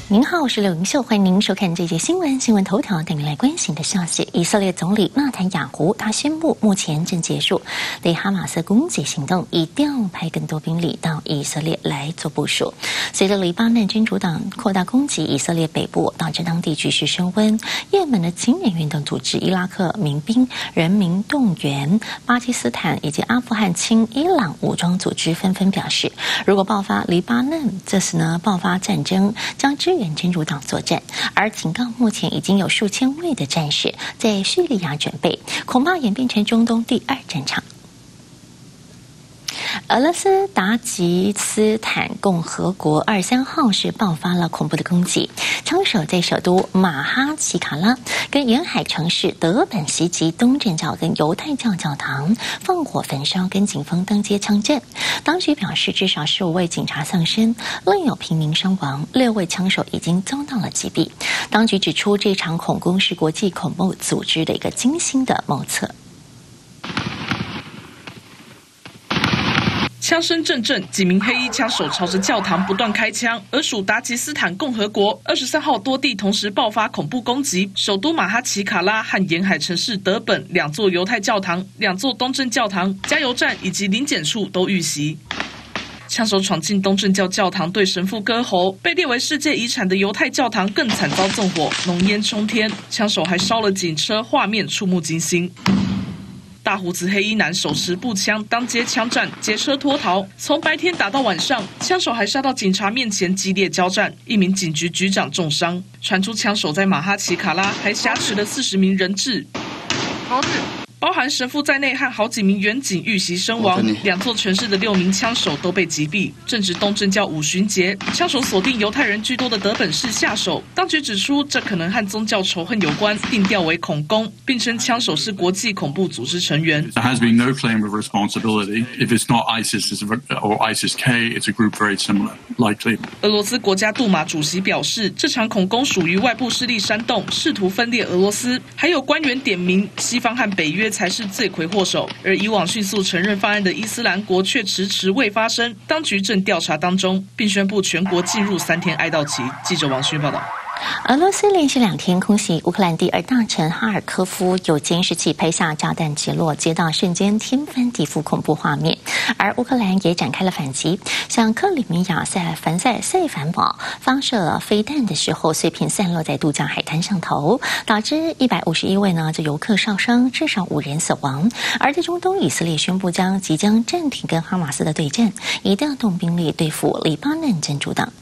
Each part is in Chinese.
您好，我是刘云秀，欢迎您收看这节新闻。新闻头条带您来关心的消息：以色列总理纳坦雅胡他宣布，目前正结束对哈马斯攻击行动，以调派更多兵力到以色列来做部署。随着黎巴嫩真主党扩大攻击以色列北部，导致当地局势升温。也门的青年运动组织伊拉克民兵人民动员、巴基斯坦以及阿富汗亲伊朗武装组织纷纷表示，如果爆发黎巴嫩这次爆发战争，将支援真主党作战，而警告目前已经有数千位的战士在叙利亚准备，恐怕演变成中东第二战场。俄罗斯达吉斯坦共和国23号是爆发了恐怖的攻击，枪手在首都马哈奇卡拉跟沿海城市德本袭击东正教跟犹太教教堂，放火焚烧跟警方当街枪战。当局表示，至少15位警察丧生，另有平民伤亡，6位枪手已经遭到了击毙。当局指出，这场恐攻是国际恐怖组织的一个精心的谋策。 枪声阵阵，几名黑衣枪手朝着教堂不断开枪。而属达吉斯坦共和国23号多地同时爆发恐怖攻击，首都马哈奇卡拉和沿海城市德本2座犹太教堂、2座东正教堂、加油站以及临检处都遇袭。枪手闯进东正教教堂对神父割喉，被列为世界遗产的犹太教堂更惨遭纵火，浓烟冲天。枪手还烧了警车，画面触目惊心。大胡子黑衣男手持步枪当街枪战，劫车脱逃。从白天打到晚上，枪手还杀到警察面前激烈交战，一名警局局长重伤。传出枪手在马哈奇卡拉还挟持了40名人质。包含神父在内和好几名远警遇袭身亡，2座城市的6名枪手都被击毙。正值东正教五旬节，枪手锁定犹太人居多的德本市下手。当局指出，这可能和宗教仇恨有关，定调为恐攻，并称枪手是国际恐怖组织成员。 There has been no claim of responsibility. If it's not ISIS or ISIS-K, it's a group very similar, likely. 俄罗斯国家杜马主席表示，这场恐攻属于外部势力煽动，试图分裂俄罗斯。还有官员点名，西方和北约才是罪魁祸首，而以往迅速承认犯案的伊斯兰国却迟迟未发声，当局正调查当中，并宣布全国进入3天哀悼期。记者王勋报道。 俄罗斯连续2天空袭乌克兰第2大城哈尔科夫，有监视器拍下炸弹击落街道瞬间天翻地覆恐怖画面，而乌克兰也展开了反击，向克里米亚塞凡堡发射了飞弹的时候，碎片散落在度假海滩上头，导致151位这游客受伤，至少5人死亡。而在中东，以色列宣布即将暂停跟哈马斯的对战，以调动兵力对付黎巴嫩真主党。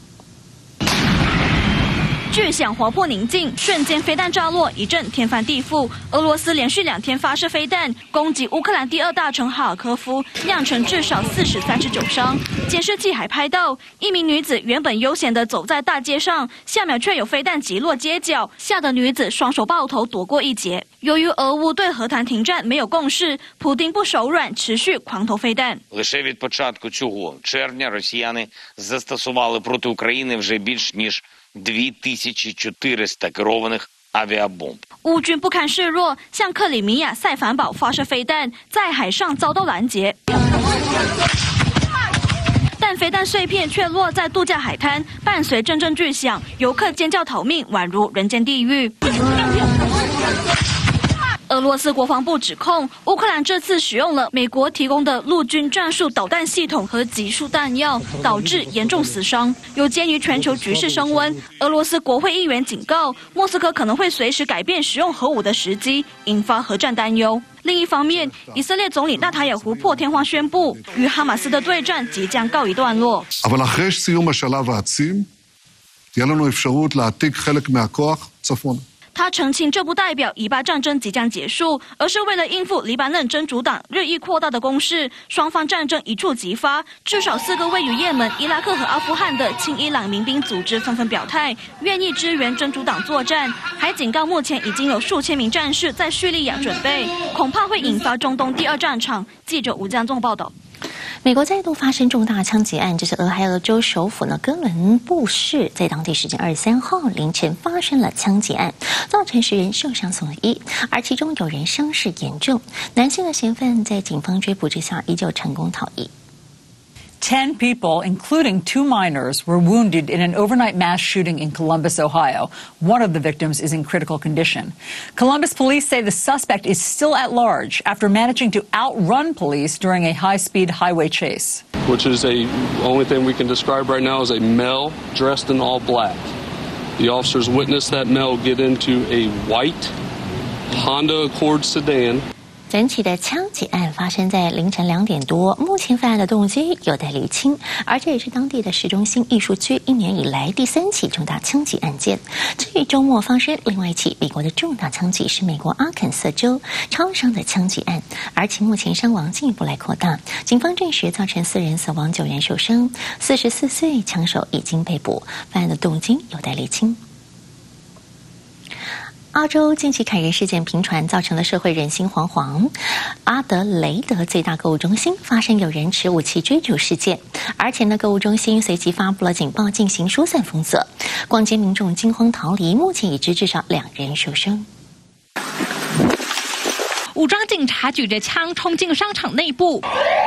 巨响划破宁静，瞬间飞弹炸落，一阵天翻地覆。俄罗斯连续2天发射飞弹，攻击乌克兰第2大城哈尔科夫，酿成至少39伤。监视器还拍到一名女子原本悠闲地走在大街上，下秒却有飞弹击落街角，吓得女子双手抱头躲过一劫。由于俄乌对和谈停战没有共识，普丁不手软，持续狂投飞弹。 Лише від початку цього червня росіяни застосували проти України вже більш ніж 2400 керованих авіабомб。 乌军不堪示弱，向克里米亚塞凡堡发射飞弹，在海上遭到拦截。但飞弹碎片却落在度假海滩，伴随阵阵巨响，游客尖叫逃命，宛如人间地狱。俄罗斯国防部指控乌克兰这次使用了美国提供的陆军战术导弹系统和集束弹药，导致严重死伤。有鉴于全球局势升温，俄罗斯国会议员警告，莫斯科可能会随时改变使用核武的时机，引发核战担忧。另一方面，以色列总理纳塔雅胡破天荒宣布，与哈马斯的对战即将告一段落。 אבל אחרי סיום השלב העצים, תהיה לנו אפשרות להעתיק חלק מהכוח צפונה. 他澄清，这不代表以巴战争即将结束，而是为了应付黎巴嫩真主党日益扩大的攻势，双方战争一触即发。至少4个位于也门、伊拉克和阿富汗的亲伊朗民兵组织纷纷表态，愿意支援真主党作战，还警告目前已经有数千名战士在叙利亚准备，恐怕会引发中东第2战场。记者吴江纵报道。 美国再度发生重大枪击案，这是俄亥俄州首府哥伦布市在当地时间23号凌晨发生了枪击案，造成10人受伤送医，而其中有人伤势严重。男性的嫌犯在警方追捕之下依旧成功逃逸。 10 people, including 2 minors, were wounded in an overnight mass shooting in Columbus, Ohio. One of the victims is in critical condition. Columbus police say the suspect is still at large after managing to outrun police during a high-speed highway chase. Which is the only thing we can describe right now as a male dressed in all black. The officers witnessed that male get into a white Honda Accord sedan. 整起的枪击案发生在凌晨2点多，目前犯案的动机有待厘清，而这也是当地的市中心艺术区1年以来第3起重大枪击案件。至于周末发生另外一起美国的重大枪击是美国阿肯色州超商的枪击案，而且目前伤亡进一步来扩大，警方证实造成4人死亡9人受伤，44岁枪手已经被捕，犯案的动机有待厘清。澳洲近期凯瑞事件频传，造成了社会人心惶惶。阿德雷德最大购物中心发生有人持武器追逐事件，而且呢，购物中心随即发布了警报，进行疏散封锁。逛街民众惊慌逃离，目前已知至少2人受伤。 武装警察举着枪冲进商场内部。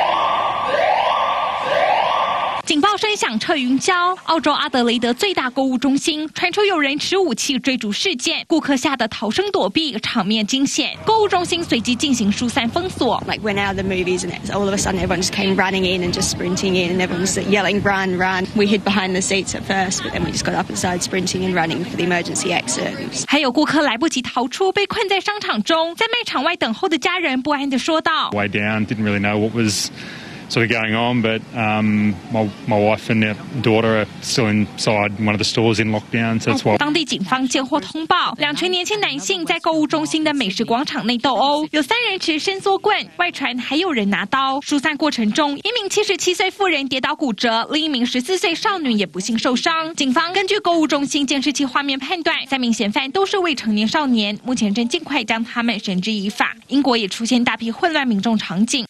警报声响彻云霄，澳洲阿德雷德最大购物中心传出有人持武器追逐事件，顾客吓得逃生躲避，场面惊险。购物中心随即进行疏散封锁。 Like we're now the movies, and all of a sudden everyone just came running in and just sprinting in, and everyone was yelling, "Run, run!" We hid behind the seats at first, but then we just got up and started sprinting and running for the emergency exit. 还有顾客来不及逃出，被困在商场中，在卖场外等候的家人不安地说道 ：“Way down, didn't really know what was sort of going on, but my wife and our daughter are still inside one of the stores in lockdown, so that's why." 当地警方接获通报，2群年轻男性在购物中心的美食广场内斗殴，有3人持伸缩棍，外传还有人拿刀。疏散过程中，一名77岁妇人跌倒骨折，另一名14岁少女也不幸受伤。警方根据购物中心监视器画面判断，3名嫌犯都是未成年少年，目前正尽快将他们绳之以法。英国也出现大批混乱民众场景。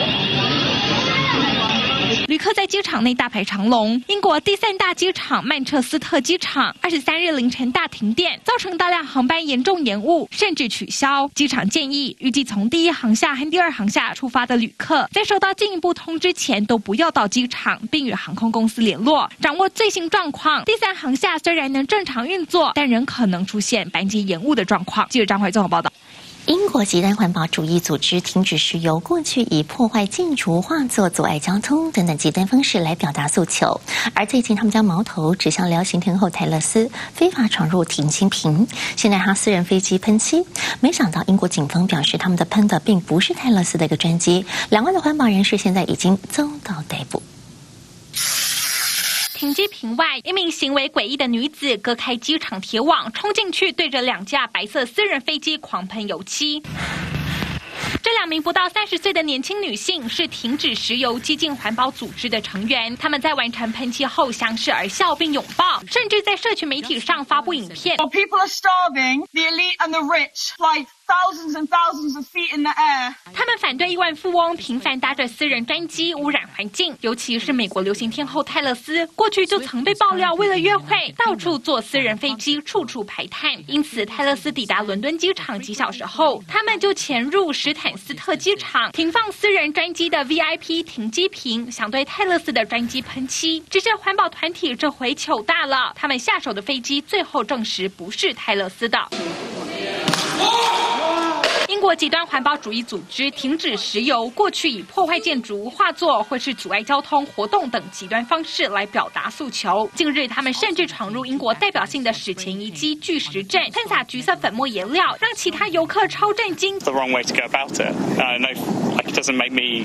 旅客在机场内大排长龙。英国第3大机场曼彻斯特机场23日凌晨大停电，造成大量航班严重延误，甚至取消。机场建议，预计从第1航厦和第2航厦出发的旅客，在收到进一步通知前都不要到机场，并与航空公司联络，掌握最新状况。第3航厦虽然能正常运作，但仍可能出现班机延误的状况。记者张怀综合报道。 英国极端环保主义组织停止石油过去以破坏建筑、化作阻碍交通等等极端方式来表达诉求，而最近他们将矛头指向辽行天后泰勒斯非法闯入停机坪，现在他私人飞机喷漆，没想到英国警方表示他们的喷的并不是泰勒斯的一个专机，2位的环保人士现在已经遭到逮捕。 停机坪外，一名行为诡异的女子割开机场铁网，冲进去对着2架白色私人飞机狂喷油漆。这2名不到30岁的年轻女性是停止石油激进环保组织的成员，她们在完成喷漆后相视而笑并拥抱，甚至在社群媒体上发布影片。 People are starving. The elite and the rich fly thousands and thousands of feet in the air. 他们反对亿万富翁频繁搭着私人专机污染环境，尤其是美国流行天后泰勒斯，过去就曾被爆料为了约会到处坐私人飞机，处处排碳。因此，泰勒斯抵达伦敦机场几小时后，他们就潜入史坦斯特机场，停放私人专机的 VIP 停机坪，想对泰勒斯的专机喷漆。只是环保团体这回糗大了，他们下手的飞机最后证实不是泰勒斯的。英国极端环保主义组织停止石油，过去以破坏建筑、画作或是阻碍交通活动等极端方式来表达诉求。近日，他们甚至闯入英国代表性的史前遗迹巨石阵，喷洒橘色粉末颜料，让其他游客超震惊。 The wrong way to go about it. No, like it doesn't make me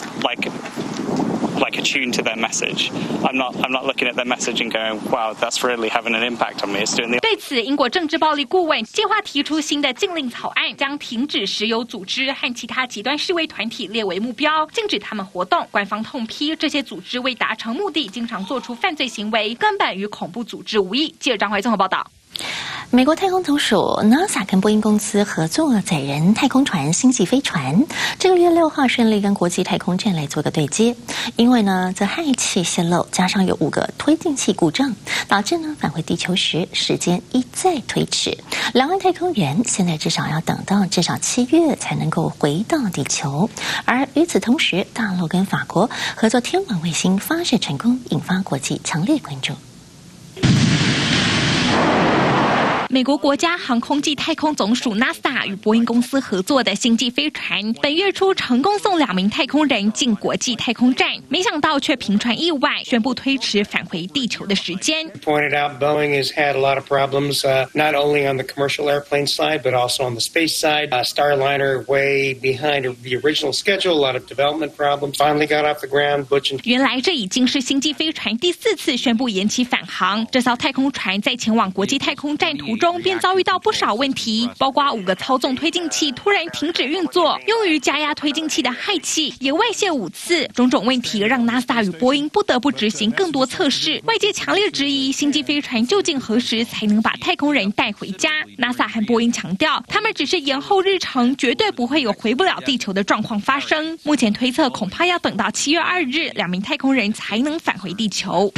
like attuned to their message. I'm not looking at their message and going, wow, that's really having an impact on me. It's doing the. 对此，英国政治暴力顾问计划提出新的禁令草案，将停止石油组织和其他极端示威团体列为目标，禁止他们活动。官方痛批这些组织为达成目的，经常做出犯罪行为，根本与恐怖组织无异。记者张怀综合报道。 美国太空总署 NASA 跟波音公司合作载人太空船星际飞船，这个月6号顺利跟国际太空站来做个对接。因为呢，这氦气泄漏，加上有5个推进器故障，导致呢返回地球时时间一再推迟。两位太空人现在至少要等到至少7月才能够回到地球。而与此同时，大陆跟法国合作天文卫星发射成功，引发国际强烈关注。 美国国家航空暨太空总署 NASA 与波音公司合作的星际飞船，本月初成功送2名太空人进国际太空站，没想到却频传意外，宣布推迟返回地球的时间。 Pointed out, Boeing has had a lot of problems, not only on the commercial airplane side, but also on the space side. Starliner way behind the original schedule, a lot of development problems. Finally got off the ground. Butch and 原来这已经是星际飞船第4次宣布延期返航。这艘太空船在前往国际太空站途中便遭遇到不少问题，包括5个操纵推进器突然停止运作，用于加压推进器的氦气也外泄5次，种种问题让 NASA 与波音不得不执行更多测试。外界强烈质疑星际飞船究竟何时才能把太空人带回家。NASA 和波音强调，他们只是延后日程，绝对不会有回不了地球的状况发生。目前推测恐怕要等到7月2日，2名太空人才能返回地球。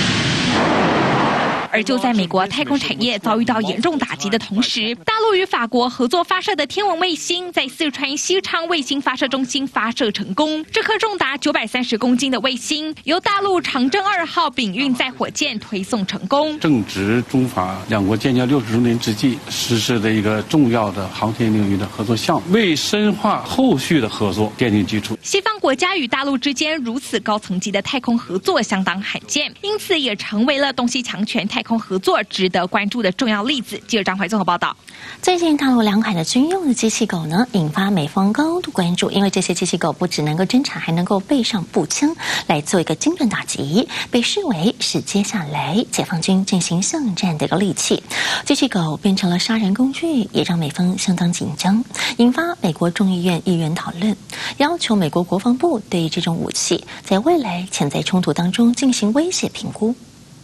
而就在美国太空产业遭遇到严重打击的同时，大陆与法国合作发射的天文卫星在四川西昌卫星发射中心发射成功。这颗重达930公斤的卫星由大陆长征2号丙运载火箭推送成功。 正值中法两国建交60周年之际，实施的一个重要的航天领域的合作项目，为深化后续的合作奠定基础。 西方国家与大陆之间如此高层级的太空合作相当罕见，因此也成为了东西强权太空合作值得关注的重要例子。记者张怀综合报道。 最近大陆2款的军用的机器狗呢，引发美方高度关注，因为这些机器狗不只能够侦察，还能够背上步枪来做一个精准打击，被视为是接下来解放军进行巷战的一个利器。机器狗变成了杀人工具，也让美方相当紧张，引发美国众议院议员讨论，要求美国国防部对这种武器在未来潜在冲突当中进行威胁评估。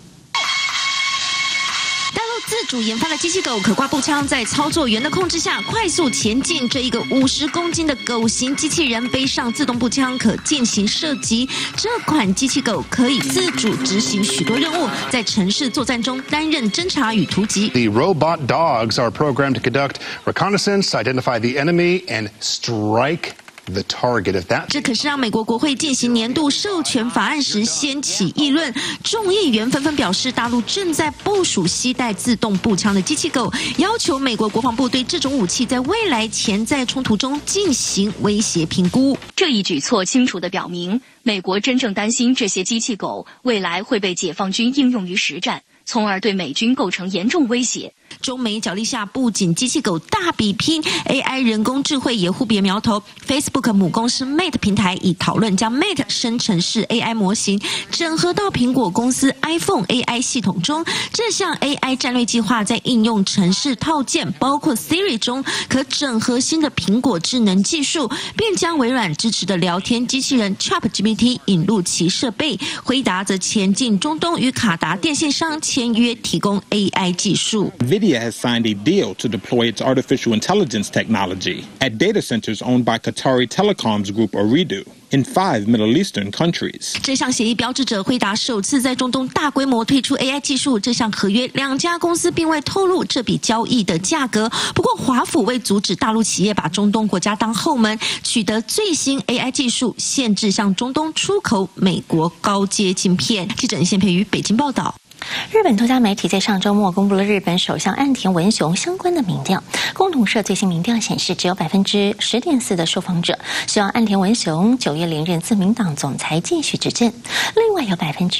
自主研发的机器狗可挂步枪，在操作员的控制下快速前进。这一个50公斤的狗型机器人背上自动步枪，可进行射击。这款机器狗可以自主执行许多任务，在城市作战中担任侦察与突击。 The robot dogs are programmed to conduct reconnaissance, identify the enemy, and strike the target of that. 这可是让美国国会进行年度授权法案时掀起议论，众议员纷纷表示，大陆正在部署携带自动步枪的机器狗，要求美国国防部对这种武器在未来潜在冲突中进行威胁评估。 这一举措清楚地表明，美国真正担心这些机器狗未来会被解放军应用于实战，从而对美军构成严重威胁。 中美角力下，不仅机器狗大比拼 AI 人工智慧也互别苗头。Facebook 母公司 Mate 平台已讨论将 Mate 生成式 AI 模型整合到苹果公司 iPhone AI 系统中。这项 AI 战略计划在应用程式套件，包括 Siri 中，可整合新的苹果智能技术，并将微软支持的聊天机器人 ChatGPT 引入其设备。辉达则前进中东，与卡达电信商签约提供 AI 技术。 NVIDIA has signed a deal to deploy its artificial intelligence technology at data centers owned by Qatari Telecoms Group Ooredoo in 5 Middle Eastern countries. 这项协议标志着辉达首次在中东大规模推出 AI 技术。这项合约2家公司并未透露这笔交易的价格。不过华府为阻止大陆企业把中东国家当后门，取得最新 AI 技术，限制向中东出口美国高阶晶片。记者任宪培于北京报道。 日本多家媒体在上周末公布了日本首相岸田文雄相关的民调。共同社最新民调显示，只有10.4%的受访者希望岸田文雄9月连任自民党总裁继续执政，另外有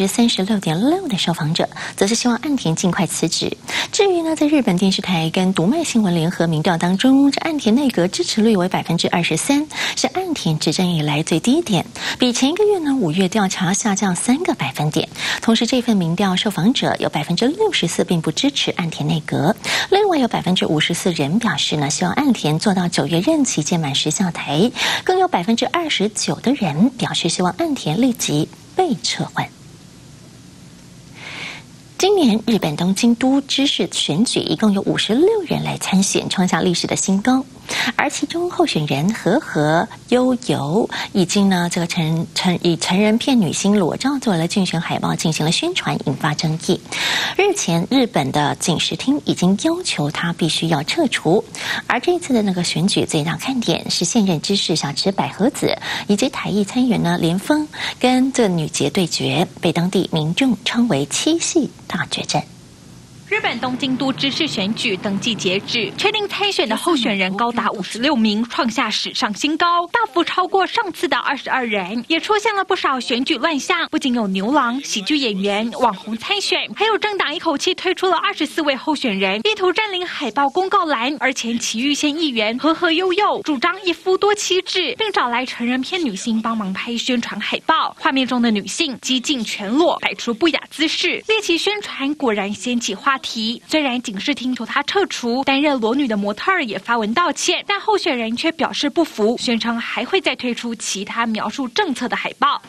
36.6%的受访者则是希望岸田尽快辞职。至于呢，在日本电视台跟读卖新闻联合民调当中，这岸田内阁支持率为23%，是岸田执政以来最低点，比前一个月呢5月调查下降3个百分点。同时，这份民调受访者有64%并不支持岸田内阁，另外有54%人表示呢，希望岸田做到9月任期届满时下台，更有29%的人表示希望岸田立即被撤换。 今年日本东京都知事选举一共有56人来参选，创下历史的新高。而其中候选人和悠游已经呢以成人片女星裸照作为了竞选海报进行了宣传，引发争议。日前日本的警视厅已经要求他必须要撤除。而这一次的那个选举最大看点是现任知事小池百合子以及台裔参议员呢连峰跟这女杰对决，被当地民众称为七系大决战。 日本东京都知事选举登记截止，确定参选的候选人高达56名，创下史上新高，大幅超过上次的22人，也出现了不少选举乱象。不仅有牛郎、喜剧演员、网红参选，还有政党一口气推出了24位候选人，意图占领海报公告栏。而前埼玉县议员和悠悠主张一夫多妻制，并找来成人片女星帮忙拍宣传海报。画面中的女性几近全裸，摆出不雅姿势，猎奇宣传果然掀起话题。虽然警视厅求他撤除，担任裸女的模特儿也发文道歉，但候选人却表示不服，宣称还会再推出其他描述政策的海报。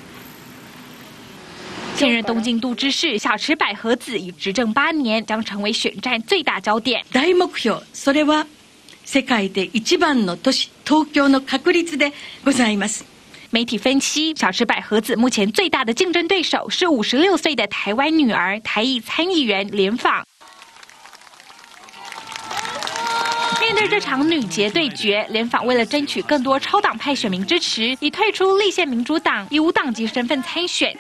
现任东京都知事小池百合子已执政8年，将成为选战最大焦点。 大目標、それは世界で一番の都市東京の確率でございます。 媒体分析，小池百合子目前最大的竞争对手是56岁的台湾女儿台裔参议员连访。面对这场女杰对决，连访为了争取更多超党派选民支持，已退出立宪民主党，以无党籍身份参选。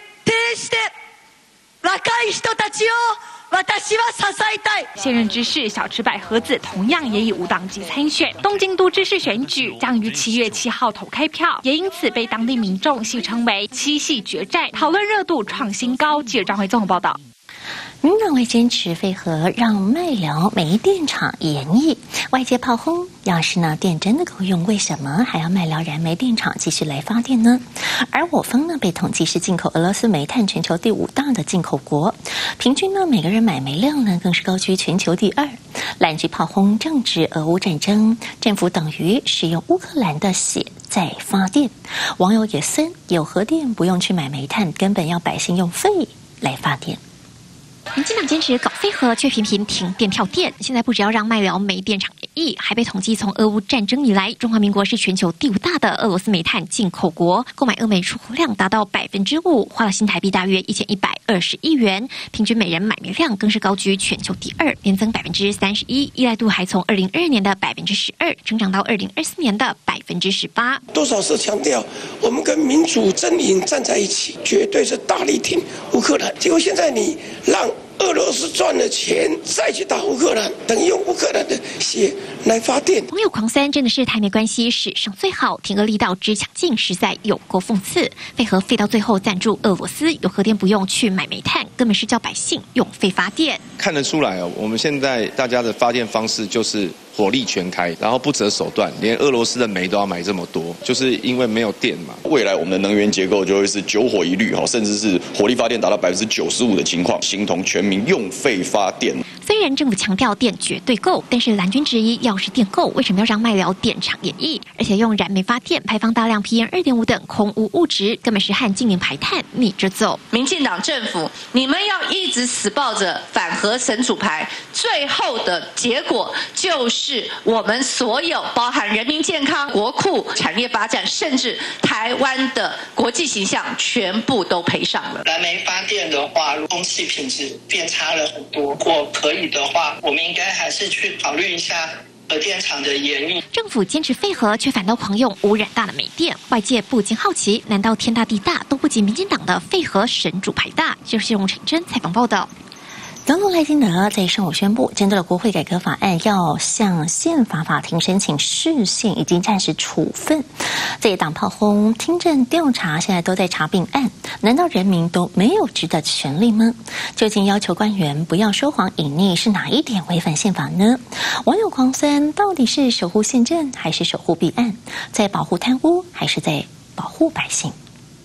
现任知事小池百合子同样也以无党籍参选。东京都知事选举将于7月7号投开票，也因此被当地民众戏称为七系决战，讨论热度创新高。记者张惠综合报道。 民党为坚持废核让麦寮煤电厂延役，外界炮轰，要是呢电真的够用，为什么还要麦寮燃煤电厂继续来发电呢？而我方呢被统计是进口俄罗斯煤炭全球第5大的进口国，平均呢每个人买煤量呢更是高居全球第2。蓝军炮轰政治俄乌战争，政府等于使用乌克兰的血在发电，网友也森有核电不用去买煤炭，根本要百姓用肺来发电。 民进党坚持搞废核，却频频停电跳电。现在不只要让麦寮煤电厂延役，还被统计从俄乌战争以来，中华民国是全球第5大的俄罗斯煤炭进口国，购买俄煤出口量达到5%，花了新台币大约1120亿元，平均每人买煤量更是高居全球第2，年增31%，依赖度还从2022年的12%成长到2024年的18%。 多少次强调，我们跟民主阵营站在一起，绝对是大力挺乌克兰。结果现在你让俄罗斯赚了钱再去打乌克兰，等于用乌克兰的血来发电。 网友狂三真的是台美关系史上最好，挺俄力道之强劲，实在有够讽刺。废核废到最后赞助俄罗斯，有核电不用去买煤炭，根本是叫百姓用肺发电。 看得出来哦，我们现在大家的发电方式就是火力全开，然后不择手段，连俄罗斯的煤都要买这么多，就是因为没有电嘛。 未来我们的能源结构就会是9火1绿，甚至是火力发电达到95%的情况，形同全民用肺发电。 虽然政府强调电绝对够，但是蓝军质疑，要是电够，为什么要让麦寮电厂延役？而且用燃煤发电，排放大量 PM2.5 等空污物质，根本是和净零排碳逆着走。 民进党政府，你们要一直死抱着反核神主牌，最后的结果就是我们所有包含人民健康、国库、产业发展，甚至台湾的国际形象，全部都赔上了。 燃煤发电的话，空气品质变差了很多。如果可以的话，我们应该还是去考虑一下核电厂的延役。 政府坚持废核，却反倒狂用污染大的煤电，外界不禁好奇，难道天大地大都不及民进党的废核神主牌大？就是用陈真采访报道。总统赖清德在上午宣布，针对了国会改革法案，要向宪法法庭申请释宪以及暂时处分。这一党炮轰听证调查，现在都在查并案，难道人民都没有值得权利吗？究竟要求官员不要说谎隐匿是哪一点违反宪法呢？网友狂酸，到底是守护宪政还是守护弊案？在保护贪污还是在保护百姓？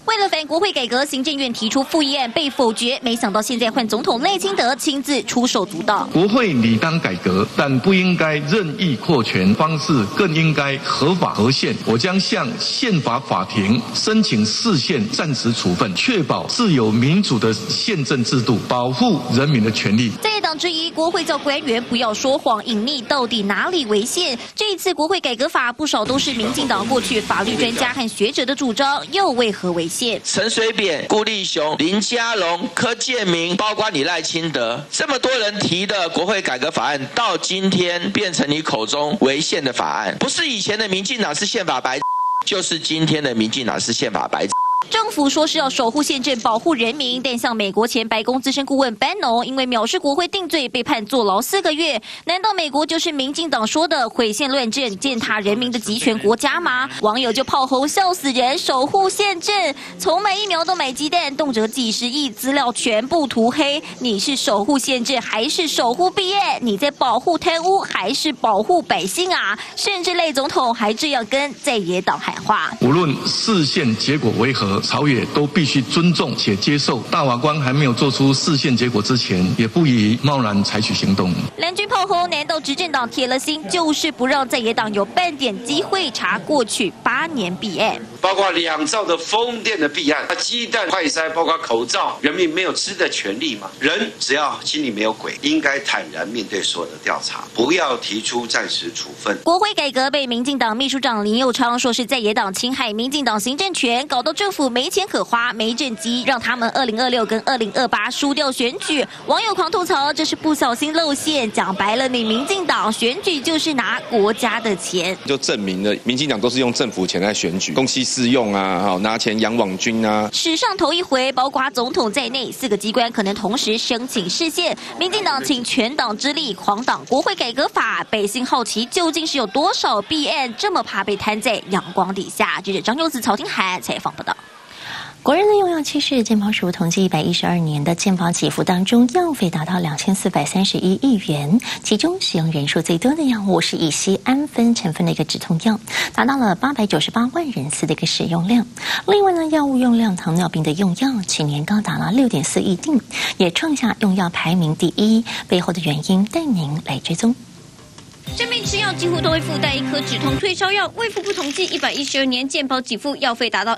为了反国会改革，行政院提出复议案被否决，没想到现在换总统赖清德亲自出手阻挡。 国会理当改革，但不应该任意扩权，方式更应该合法合宪。我将向宪法法庭申请释宪暂时处分，确保自由民主的宪政制度，保护人民的权利。 在野党质疑国会叫官员不要说谎隐匿，到底哪里违宪？这一次国会改革法不少都是民进党过去法律专家和学者的主张，又为何违宪？ 陈水扁、顾立雄、林佳龙、柯建铭，包括你赖清德，这么多人提的国会改革法案，到今天变成你口中违宪的法案，不是以前的民进党是宪法白，就是今天的民进党是宪法白。 政府说是要守护宪政、保护人民，但像美国前白宫资深顾问班农，因为藐视国会定罪被判坐牢4个月。难道美国就是民进党说的毁宪乱政、践踏人民的集权国家吗？网友就炮轰笑死人，守护宪政，从买疫苗到买鸡蛋，动辄几十亿，资料全部涂黑。你是守护宪政还是守护弊案？你在保护贪污还是保护百姓啊？甚至赖总统还这样跟在野党喊话： 无论释宪结果为何，朝野都必须尊重且接受。大法官还没有做出释宪结果之前，也不宜贸然采取行动。 蓝军炮轰，难道执政党铁了心就是不让在野党有半点机会查过去8年弊案？ 包括2兆的风电的弊案，鸡蛋快筛，包括口罩，人民没有吃的权利嘛？人只要心里没有鬼，应该坦然面对所有的调查，不要提出暂时处分。 国会改革被民进党秘书长林右昌说是在野党侵害民进党行政权，搞到政府没钱可花，没政绩，让他们2026跟2028输掉选举。网友狂吐槽，这是不小心露馅。讲白了，你民进党选举就是拿国家的钱， 就证明了民进党都是用政府钱来选举，公器私用啊，拿钱养网军啊。 史上头一回，包括总统在内4个机关可能同时申请释宪。民进党请全党之力狂挡国会改革法，百姓好奇究竟是有多少弊案这么怕被摊在阳光底下？记者张佑子、曹廷涵采访报道。国人的用药趋势，健保署统计112年的健保给付当中，药费达到2431亿元，其中使用人数最多的药物是乙酰氨酚成分的一个止痛药，达到了898万人次的一个使用量。另外呢，药物用量糖尿病的用药去年高达了6.4亿锭，也创下用药排名第1，背后的原因带您来追踪。 生病吃药几乎都会附带一颗止痛退烧药。卫福部统计，112年健保给付药费达到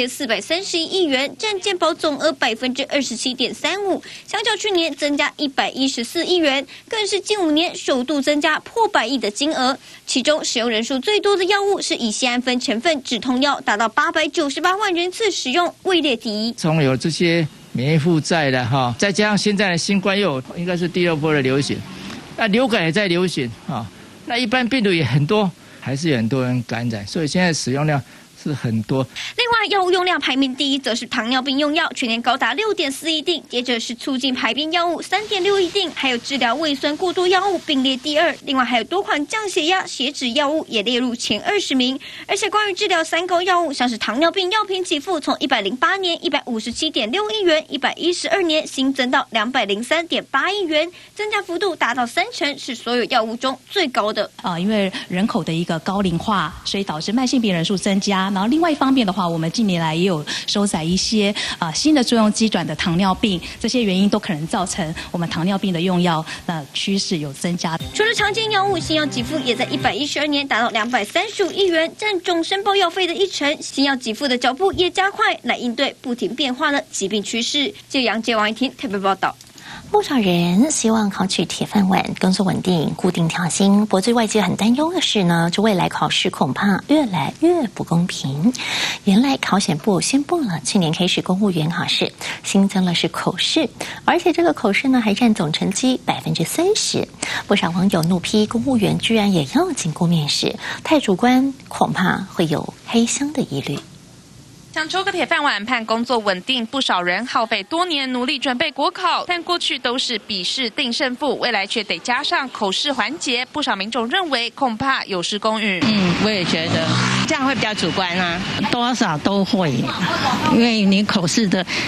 2431亿元，占健保总额27.35%，相较去年增加114亿元，更是近5年首度增加破100亿的金额。其中使用人数最多的药物是乙酰氨酚成分止痛药，达到898万人次使用，位列第1。 从有这些免疫负债的哈，再加上现在的新冠又应该是第2波的流行，那流感也在流行啊。那一般病毒也很多，还是有很多人感染，所以现在使用量是很多。 另外，药物用量排名第1则是糖尿病用药，全年高达6.4亿锭，接着是促进排便药物3.6亿锭，还有治疗胃酸过多药物并列第2。另外还有多款降血压、血脂药物也列入前20名。而且关于治疗3高药物，像是糖尿病药品给付，从108年157.6亿元，112年新增到203.8亿元，增加幅度达到30%，是所有药物中最高的。 因为人口的一个高龄化，所以导致慢性病人数增加。然后另外一方面的话，我们近年来也有收载一些新的作用机转的糖尿病，这些原因都可能造成我们糖尿病的用药趋势有增加。 除了常见药物，新药给付也在112年达到235亿元，占总申报药费的1成。新药给付的脚步也加快，来应对不停变化的疾病趋势。记者杨杰、王一婷特别报道。 不少人希望考取铁饭碗，工作稳定、固定调薪。不过最外界很担忧的是呢，这未来考试恐怕越来越不公平。原来考选部宣布了，去年开始公务员考试新增了是口试，而且这个口试呢还占总成绩30%。不少网友怒批公务员居然也要经过面试，太主观，恐怕会有黑箱的疑虑。 想抽个铁饭碗，盼工作稳定，不少人耗费多年努力准备国考，但过去都是笔试定胜负，未来却得加上口试环节，不少民众认为恐怕有失公允。 我也觉得这样会比较主观啊，多少都会，因为你口试的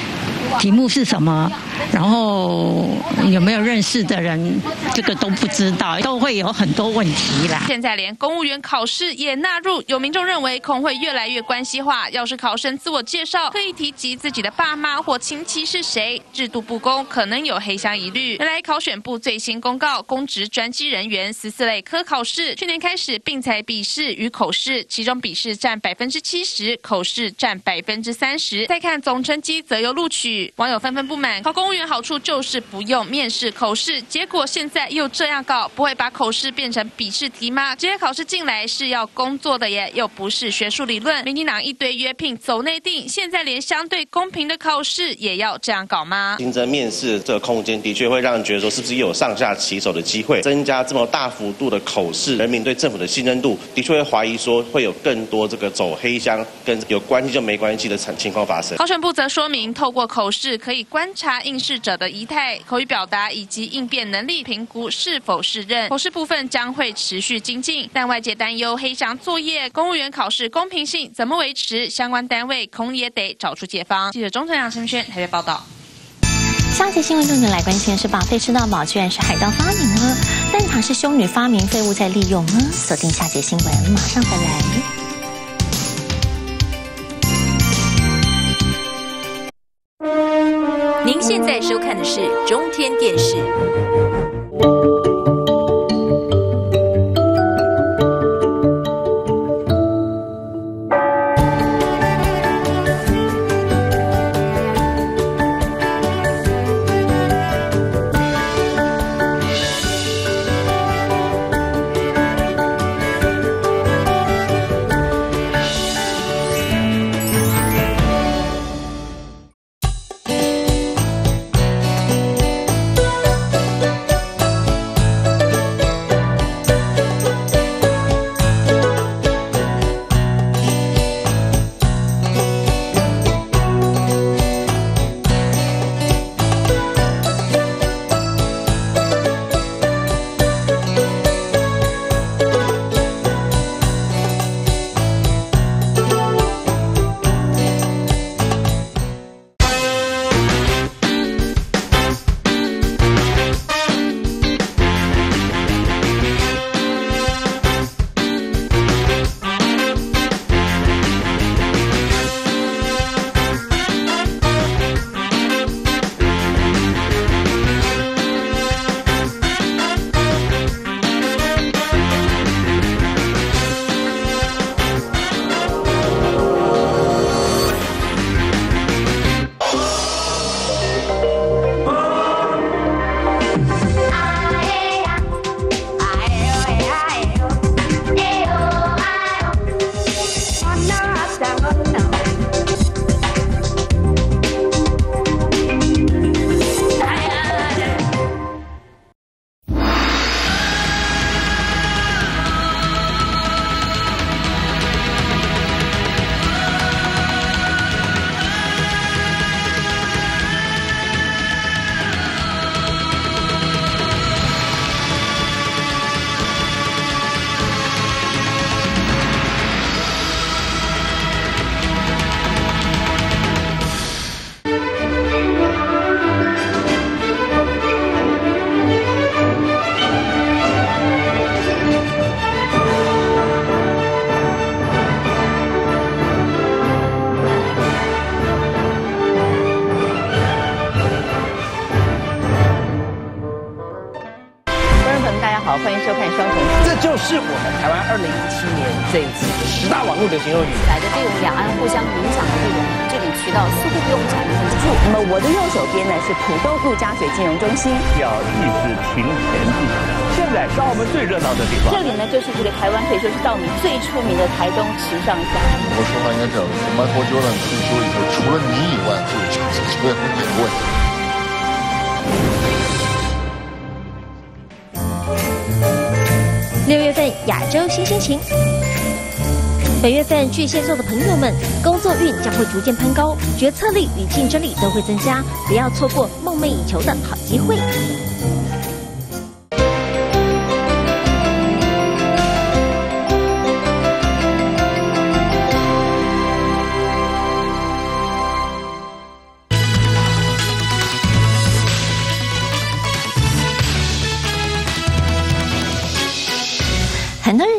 题目是什么，然后有没有认识的人，这个都不知道，都会有很多问题啦。 现在连公务员考试也纳入，有民众认为恐会越来越关系化。要是考生自我介绍可以提及自己的爸妈或亲戚是谁，制度不公，可能有黑箱疑虑。原来考选部最新公告，公职专机人员14类科考试，去年开始并采笔试与口试，其中笔试占70%，口试占30%。再看总成绩则有录取，网友纷纷不满，考公务员好处就是不用面试口试，结果现在又这样搞，不会把口试变成笔试题吗？这些考试进来是要工作的耶，又不是学术理论。民进党一堆约聘走内定，现在连相对公平的考试也要这样搞吗？ 新增面试这个空间的确会让人觉得说，是不是又有上下其手的机会？增加这么大幅度的口试，人民对政府的信任度的确会怀疑说，会有更多这个走黑箱跟有关系就没关系的情况发生。 考选部则说明，透过口试可以观察应试者的仪态、口语表达以及应变能力，评估是否适任。口试部分将会持续精进，但外界担忧黑箱作业、公务员考试公平性怎么维持？相关单位恐也得找出解方。记者钟成阳、陈轩台北报道。 下节新闻重点来关心的是，保费吃到饱居然是海盗发明呢？蛋挞是修女发明，废物再利用呢？锁定下节新闻，马上回来。 您现在收看的是中天电视。 欢迎收看双重。这就是我们台湾2017年这一次10大网络流行用语。 来的对我们两岸互相影响的这种这里渠道似乎不用产生住。那么我的右手边呢是浦东陆家嘴金融中心， 要一直停前进。现在是澳门最热闹的地方。 这里呢就是这个台湾可以说是稻米最出名的台东池上乡。 我说话应该讲，Michael Jordan退休以后，除了你以外，就没有点问。 6月份亚洲新心情，本月份巨蟹座的朋友们，工作运将会逐渐攀高，决策力与竞争力都会增加，不要错过梦寐以求的好机会。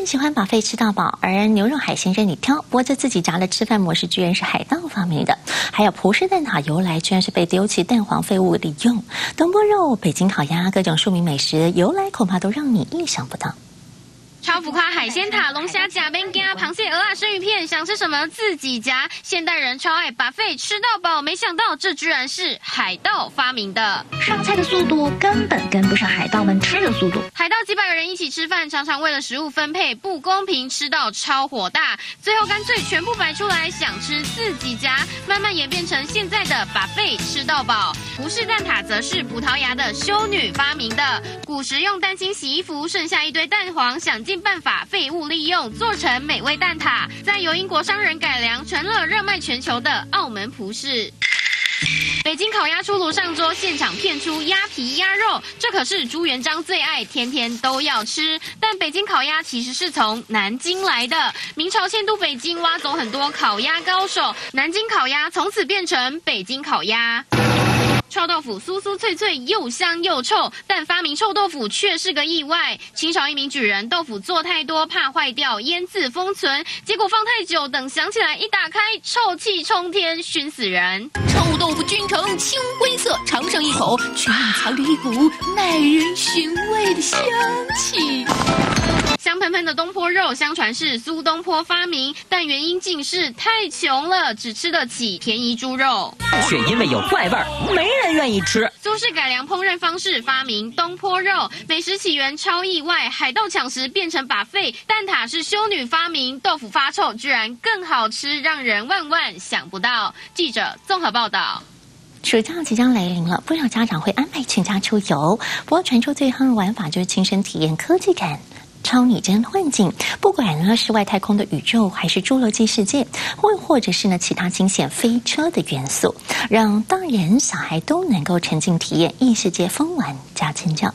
喜欢把肺吃到饱，而牛肉海鲜任你挑。不过这自己炸的吃饭模式居然是海盗发明的。还有葡式蛋挞由来居然是被丢弃蛋黄废物利用。东坡肉、北京烤鸭，各种庶民美食由来恐怕都让你意想不到。 超浮夸海鲜塔、龙虾甲、benga、螃蟹、鹅啊、生鱼片，想吃什么自己夹。现代人超爱把肺吃到饱，没想到这居然是海盗发明的。 上菜的速度根本跟不上海盗们吃的速度。 海盗几百个人一起吃饭，常常为了食物分配不公平，吃到超火大。最后干脆全部摆出来，想吃自己夹，慢慢演变成现在的把肺吃到饱。葡式蛋挞则是葡萄牙的修女发明的。古时用蛋清洗衣服，剩下一堆蛋黄，想尽办法废物利用，做成美味蛋挞，再由英国商人改良，成了热卖全球的澳门葡式。北京烤鸭出炉上桌，现场片出鸭皮鸭肉，这可是朱元璋最爱，天天都要吃。但北京烤鸭其实是从南京来的，明朝迁都北京，挖走很多烤鸭高手，南京烤鸭从此变成北京烤鸭。臭豆腐酥酥脆脆，又香又臭，但发明臭豆腐却是个意外。清朝一名举人豆腐做太多，怕坏掉，腌制封存，结果放太久，等想起来一打开，臭气冲天，熏死人。 臭豆腐菌成青灰色，尝上一口，却隐藏着一股耐人寻味的香气。 香喷喷的东坡肉，相传是苏东坡发明，但原因竟是太穷了，只吃得起便宜猪肉， 却因为有怪味儿，没人愿意吃。 苏轼改良烹饪方式，发明东坡肉，美食起源超意外，海盗抢食变成把肺，蛋挞是修女发明，豆腐发臭居然更好吃，让人万万想不到。记者综合报道。 暑假即将来临了，不少家长会安排全家出游。不过传出最夯的玩法就是亲身体验科技感。超拟真幻境，不管呢是外太空的宇宙，还是侏罗纪世界，或者是呢其他惊险飞车的元素，让大人小孩都能够沉浸体验异世界疯玩加尖叫。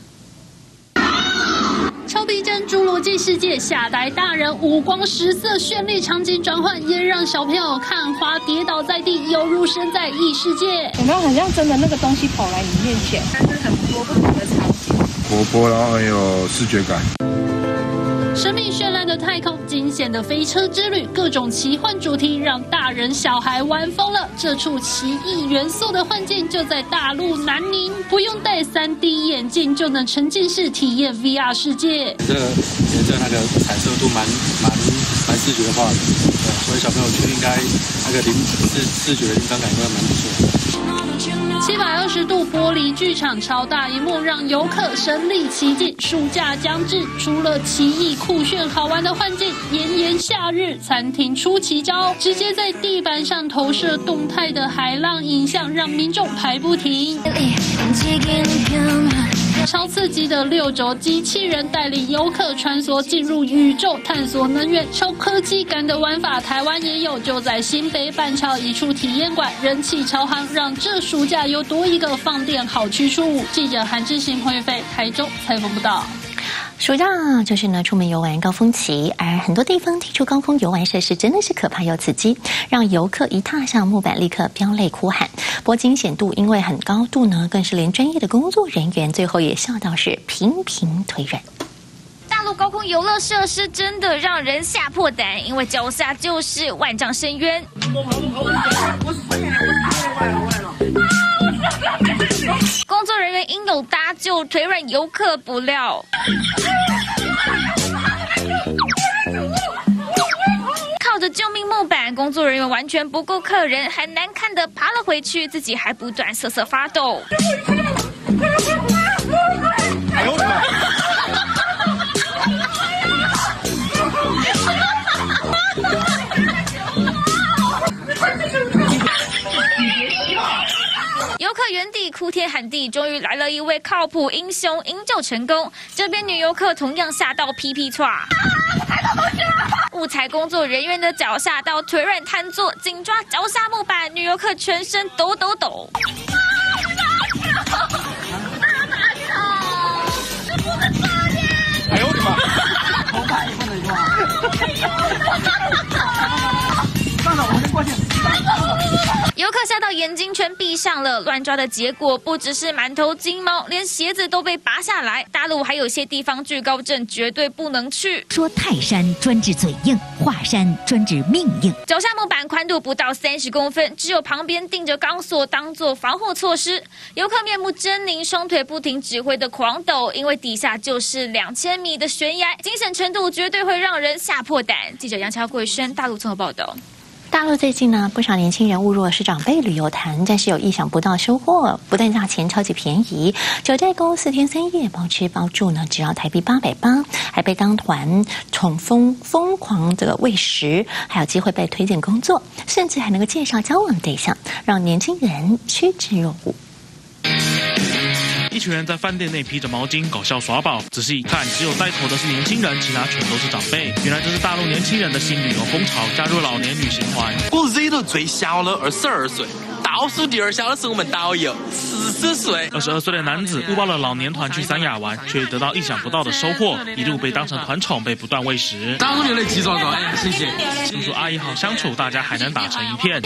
超逼真侏罗纪世界吓呆大人，五光十色绚丽场景转换，也让小朋友看花跌倒在地，犹如身在异世界。 有没有很像真的那个东西跑来你面前？但是很多不同的场景， 活泼然后很有视觉感。 神秘绚烂的太空，惊险的飞车之旅，各种奇幻主题让大人小孩玩疯了。这处奇异元素的幻境就在大陆南宁，不用戴3D 眼镜就能沉浸式体验 VR 世界。 这那个彩色度蛮视觉化的，所以小朋友去应该那个视觉的临场感应该蛮不错的。 720度玻璃剧场超大荧幕，让游客身临其境。暑假将至，除了奇异酷炫好玩的幻境，炎炎夏日，餐厅出奇招，直接在地板上投射动态的海浪影像，让民众排不停。超刺激的6轴机器人带领游客穿梭进入宇宙，探索能源。超科技感的玩法，台湾也有，就在新北板桥一处体验馆，人气超夯，让这暑假又多一个放电好去处。记者韩志行、彭玉飞台中采访报道。 暑假就是呢出门游玩高峰期，而很多地方提出高峰游玩设施真的是可怕又刺激，让游客一踏上木板立刻飙泪哭喊。不过惊险度因为很高度呢，更是连专业的工作人员最后也笑到是频频腿软。 大陆高空游乐设施真的让人吓破胆，因为脚下就是万丈深渊。工作人员应有搭救，腿软游客不料靠着救命木板，工作人员完全不顾客人，还难看的爬了回去，自己还不断瑟瑟发抖。哎呦我的妈！游客原地哭天喊地，终于来了一位靠谱英雄，营救成功。这边女游客同样吓到噼噼唰，误踩工作人员的脚下到腿软瘫坐，紧抓脚下木板，女游客全身抖抖抖。 哎呦我的妈！ 头发也不能抓。 上手，我先过去。 游游客吓到眼睛全闭上了，乱抓的结果不只是满头金毛，连鞋子都被拔下来。大陆还有些地方惧高症绝对不能去。 说泰山专治嘴硬，华山专治命硬。 脚下木板宽度不到30公分，只有旁边钉着钢索当做防护措施。游客面目狰狞，双腿不停指挥的狂抖，因为底下就是2000米的悬崖，惊险程度绝对会让人吓破胆。记者杨乔贵轩大陆综合报道。 大陆最近呢，不少年轻人误入是长辈旅游团，但是有意想不到收获。不但价钱超级便宜，九寨沟4天3夜包吃包住呢，只要台币880，还被当团宠疯狂的喂食，还有机会被推荐工作，甚至还能够介绍交往对象，让年轻人趋之若鹜。 一群人在饭店内披着毛巾搞笑耍宝，仔细一看，只有带头的是年轻人，其他全都是长辈。原来这是大陆年轻人的新旅游风潮，加入老年旅行团。 我惹到最小的22岁，倒数第2小的是我们导游，40岁。 22岁的男子误报了老年团去三亚玩，却得到意想不到的收获，一路被当成团宠，被不断喂食。 当年的鸡爪糕，谢谢。 叔叔阿姨好相处，大家还能打成一片。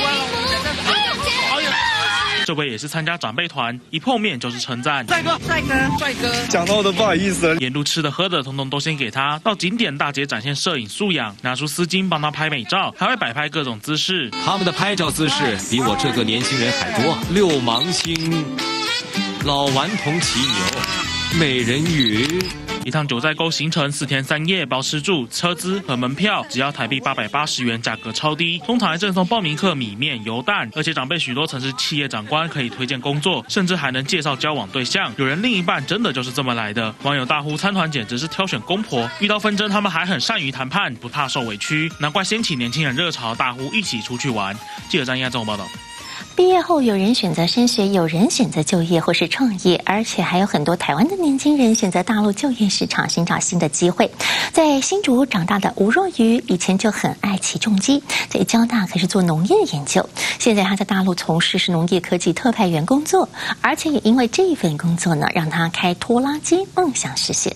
这位也是参加长辈团，一碰面就是称赞。 帅哥， 讲到我都不好意思了。沿路吃的喝的，统统都先给他。到景点大姐展现摄影素养，拿出丝巾帮他拍美照，还会摆拍各种姿势。 他们的拍照姿势比我这个年轻人还多：六芒星、老顽童骑牛、美人鱼。 一趟九寨沟行程4天3夜，包吃住、车资和门票，只要台币880元，价格超低。通常还赠送报名客米面、油蛋，而且长辈许多曾是企业长官，可以推荐工作，甚至还能介绍交往对象。有人另一半真的就是这么来的。网友大呼参团简直是挑选公婆，遇到纷争他们还很善于谈判，不怕受委屈，难怪掀起年轻人热潮，大呼一起出去玩。记者张燕综合报道。 毕业后，有人选择升学，有人选择就业或是创业，而且还有很多台湾的年轻人选择大陆就业市场寻找新的机会。在新竹长大的吴若愚，以前就很爱起重机，在交大可是做农业研究，现在他在大陆从事是农业科技特派员工作，而且也因为这份工作呢，让他开拖拉机梦想实现。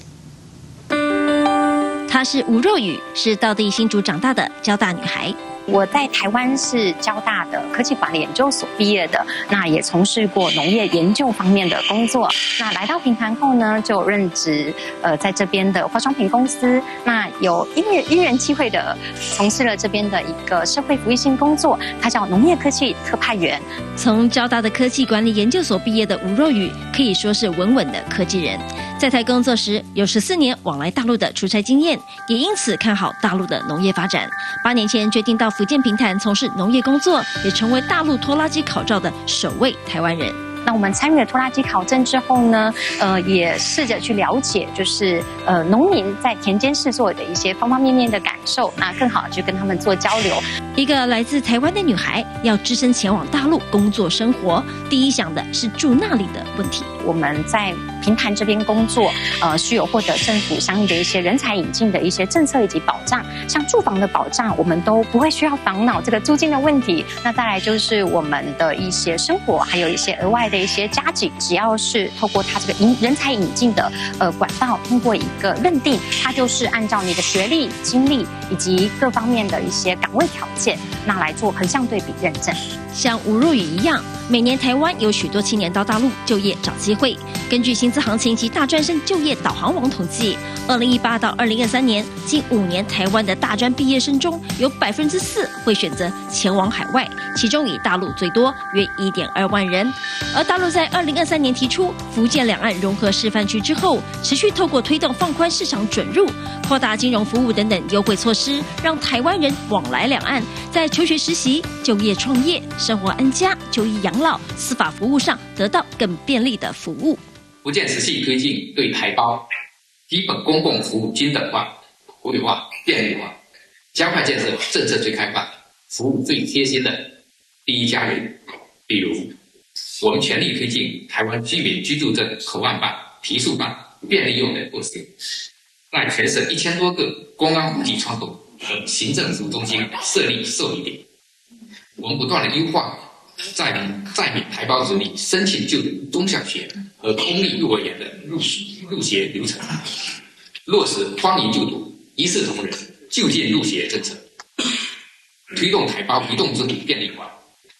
她是吴若愚，是道地新竹长大的交大女孩。 我在台湾是交大的科技管理研究所毕业的，那也从事过农业研究方面的工作。那来到平潭后呢，就任职在这边的化妆品公司。那有因缘机会的从事了这边的一个社会服务性工作，它叫农业科技特派员。 从交大的科技管理研究所毕业的吴若愚，可以说是稳稳的科技人。在台工作时，有14年往来大陆的出差经验，也因此看好大陆的农业发展。8年前决定到福建平潭从事农业工作，也成为大陆拖拉机考照的首位台湾人。 那我们参与了拖拉机考证之后呢，也试着去了解，就是农民在田间试作的一些方方面面的感受，那更好去跟他们做交流。 一个来自台湾的女孩要只身前往大陆工作生活，第一想的是住那里的问题。 我们在平潭这边工作，需有获得政府相应的一些人才引进的一些政策以及保障，像住房的保障，我们都不会需要烦恼这个租金的问题。那再来就是我们的一些生活，还有一些额外的一些加给，只要是透过它这个人才引进的管道，通过一个认定，它就是按照你的学历、经历以及各方面的一些岗位条件，那来做横向对比认证。 像吴若愚一样，每年台湾有许多青年到大陆就业找机会。根据薪资行情及大专生就业导航网统计，2018到2023年，近5年台湾的大专毕业生中有4%会选择前往海外，其中以大陆最多，约1.2万人。而大陆在2023年提出福建两岸融合示范区之后，持续透过推动放宽市场准入、扩大金融服务等等优惠措施，让台湾人往来两岸，在求学实习、就业创业、生活安家、就医养老、司法服务上得到更便利的服务。 福建持续推进对台胞基本公共服务均等化、普惠化、便利化，加快建设政策最开放、服务最贴心的第一家园。比如，我们全力推进台湾居民居住证口岸办、提速办便利用的措施，在全省1000多个公安户籍窗口和行政服务中心设立受理点。我们不断的优化在闽台胞子女申请就读中小学和公立幼儿园的入学流程，落实欢迎就读、一视同仁、就近入学政策，推动台胞移动之旅便利化，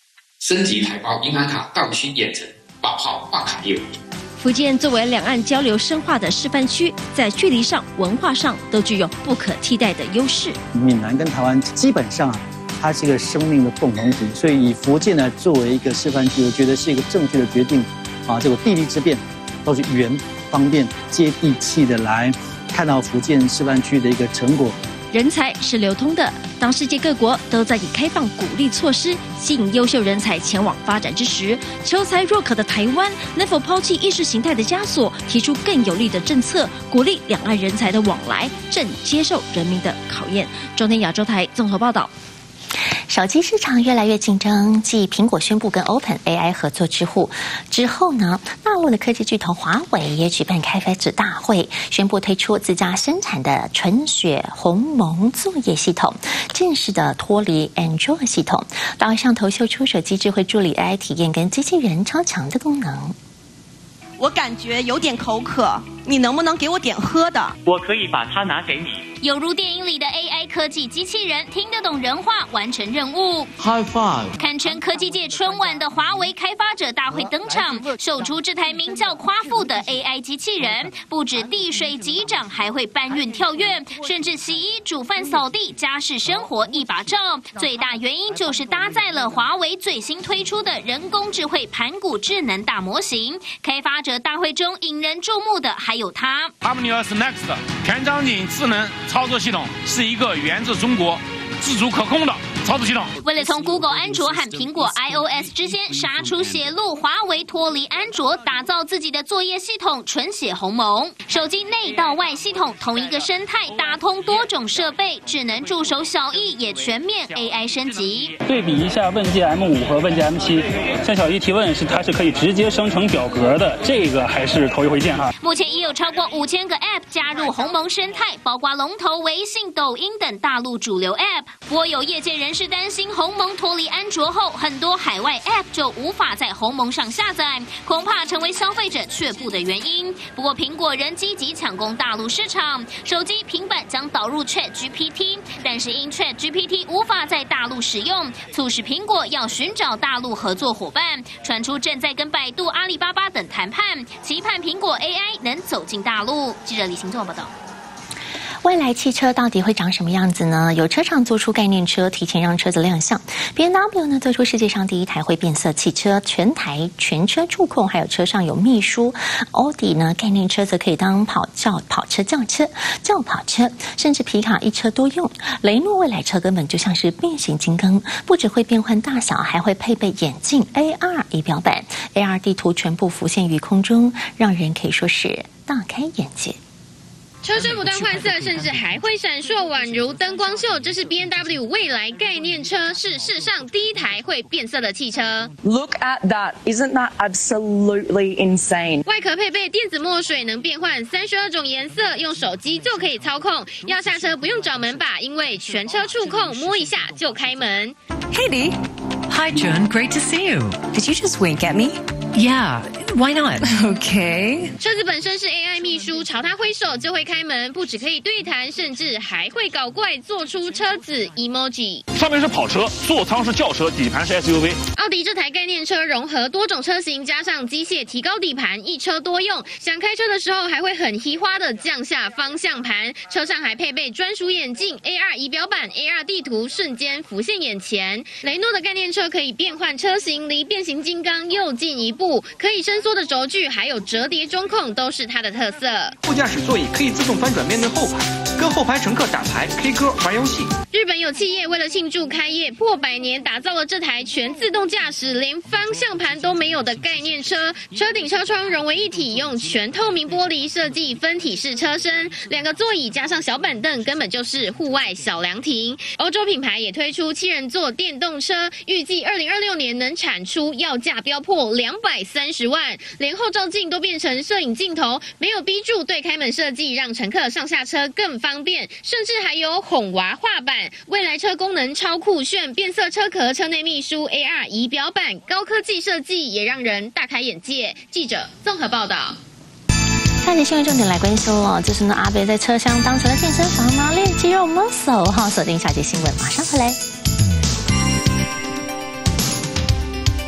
升级台胞银行卡倒需远程保号挂卡业务。 福建作为两岸交流深化的示范区，在距离上、文化上都具有不可替代的优势。 闽南跟台湾基本上它是一个生命的共同体，所以以福建呢作为一个示范区，我觉得是一个正确的决定。这个地利之便，都是远、方便、接地气的来看到福建示范区的一个成果。 人才是流通的，当世界各国都在以开放鼓励措施吸引优秀人才前往发展之时，求才若渴的台湾能否抛弃意识形态的枷锁，提出更有力的政策，鼓励两岸人才的往来，正接受人民的考验。中天亚洲台综合报道。 手机市场越来越竞争，继苹果宣布跟 OpenAI 合作之后呢，大陆的科技巨头华为也举办开发者大会，宣布推出自家生产的纯血鸿蒙作业系统，正式的脱离 Android 系统。大会上头秀出手机智慧助理 AI 体验跟机器人超强的功能。 我感觉有点口渴，你能不能给我点喝的？ 我可以把它拿给你。 犹如电影里的 AI 科技机器人，听得懂人话，完成任务。 High five！ 堪称科技界春晚的华为开发者大会登场，秀出这台名叫夸父的 AI 机器人，不止地水击掌，还会搬运跳跃，甚至洗衣、煮饭、扫地，家事生活一把照。最大原因就是搭载了华为最新推出的人工智慧盘古智能大模型。开发者大会中引人注目的还有它。 Harmonious Next 全场景智能操作系统是一个源自中国、自主可控的操作系统。 为了从 Google 安卓和苹果 iOS 之间杀出血路，华为脱离安卓，打造自己的作业系统纯血鸿蒙。手机内到外系统同一个生态，打通多种设备，智能助手小易也全面 AI 升级。 对比一下问界 M5 和问界 M7， 像小易提问它是可以直接生成表格的，这个还是头一回见哈。 目前已有超过5000个 App 加入鸿蒙生态，包括龙头微信、抖音等大陆主流 App。不过有业界人士担心，鸿蒙脱离安卓后，很多海外 App 就无法在鸿蒙上下载，恐怕成为消费者却步的原因。不过苹果仍积极抢攻大陆市场，手机、平板将导入 ChatGPT， 但是因 ChatGPT 无法在大陆使用，促使苹果要寻找大陆合作伙伴，传出正在跟百度、阿里巴巴等谈判，期盼苹果 AI 能走进大陆。记者李行仲报道。 未来汽车到底会长什么样子呢？有车厂做出概念车，提前让车子亮相。BMW 呢做出世界上第一台会变色汽车，全车触控，还有车上有秘书。奥迪呢概念车则可以当跑车、轿跑车，甚至皮卡一车多用。雷诺未来车根本就像是变形金刚，不只会变换大小，还会配备眼镜、AR 仪表板、AR 地图全部浮现于空中，让人可以说是大开眼界。 车身不断换色，甚至还会闪烁，宛如灯光秀。这是 BMW 未来概念车，是世上第一台会变色的汽车。 Look at that! Isn't that absolutely insane? 外壳配备电子墨水，能变换32种颜色，用手机就可以操控。要下车不用找门把，因为全车触控，摸一下就开门。 Hey Lee. Hi John, great to see you. Did you just wink at me? Yeah, why not? Okay. 车子本身是 AI 秘书，朝它挥手就会开门，不只可以对谈，甚至还会搞怪，做出车子 emoji。 上面是跑车，座舱是轿车，底盘是 SUV。 奥迪这台概念车融合多种车型，加上机械提高底盘，一车多用。想开车的时候还会很嘻花的降下方向盘，车上还配备专属眼镜、AR 仪表板、AR 地图，瞬间浮现眼前。雷诺的概念车可以变换车型，离变形金刚又进一步。可以伸缩的轴距，还有折叠中控，都是它的特色。 副驾驶座椅可以自动翻转面对后排，跟后排乘客打牌、K 歌、玩游戏。 日本有企业为了庆祝开业破100年，打造了这台全自动驾驶、连方向盘都没有的概念车。车顶、车窗融为一体，用全透明玻璃设计分体式车身，2个座椅加上小板凳，根本就是户外小凉亭。欧洲品牌也推出7人座电动车，预计2026年能产出，要价飙破230万，连后照镜都变成摄影镜头，没有逼住对开门设计，让乘客上下车更方便，甚至还有哄娃画板。未来车功能超酷炫，变色车壳、车内秘书、AR 仪表板，高科技设计也让人大开眼界。记者综合报道。 看着新闻重点来关心了，就是呢阿北在车厢当成了健身房吗？练肌肉 muscle 哈，锁定下节新闻，马上回来。